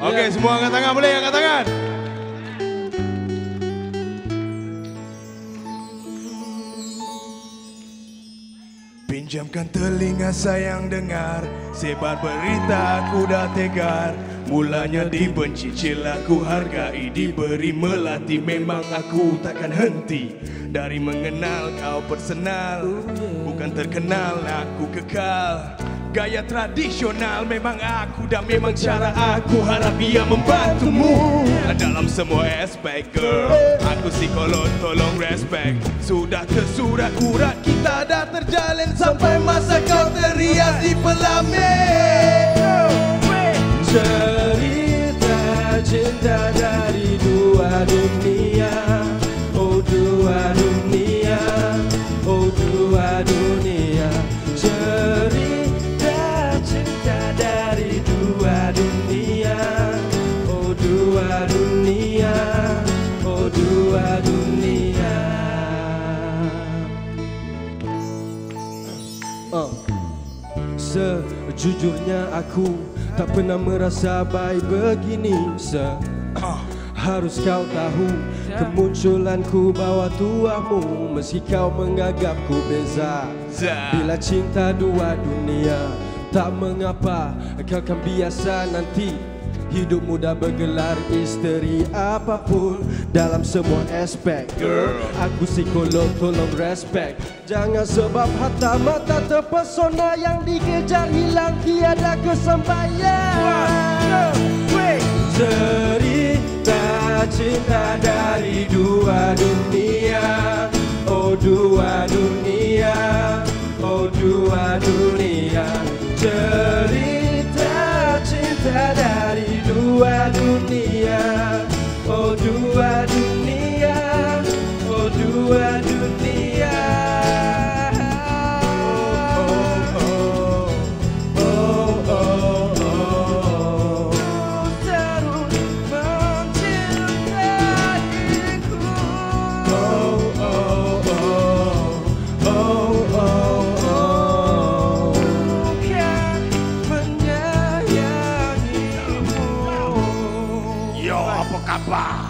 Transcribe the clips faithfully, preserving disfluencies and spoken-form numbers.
Oke, okay, semua angkat tangan, boleh angkat tangan. Pinjamkan telinga sayang dengar, sebar berita aku dah tegar. Mulanya dibenci, cilaku hargai, diberi melati, memang aku takkan henti. Dari mengenal kau personal, bukan terkenal aku kekal. Gaya tradisional memang aku dan memang cara aku, harap ia membantumu dalam semua aspek girl. Aku psikolog tolong respect, sudah tersurat urat kita dah terjalin sampai masa kau teriak di pelamin. Cerita cinta dari dua dunia, oh dua dunia, oh dua dunia. Cerita cinta dari dua dunia, oh dua dunia, oh dua dunia. Oh. Sejujurnya aku tak pernah merasa baik begini. Se Harus kau tahu, kemunculanku bawa tuamu, meski kau menganggapku beza. Bila cinta dua dunia, tak mengapa kau kan biasa nanti. Hidup muda bergelar isteri apapun dalam semua aspek. Girl, aku psikolog tolong respect. Jangan sebab harta mata terpesona yang dikejar hilang tiada kesampaian. Cerita cinta dari dua dunia, oh dua dunia, oh dua dunia. Cerita cinta dari dua dunia, oh dua dunia, oh dua dunia. Apa?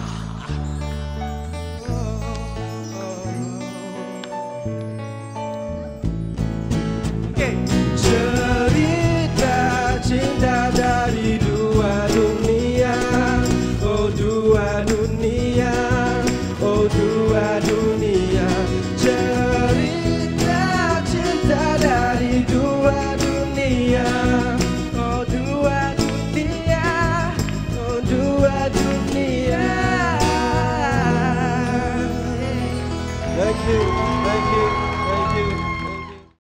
Okay. Cerita cinta dari dua dunia, oh dua dunia, oh dua dunia. Cerita cinta dari dua dunia, oh dua dunia, oh dua dunia. Thank you.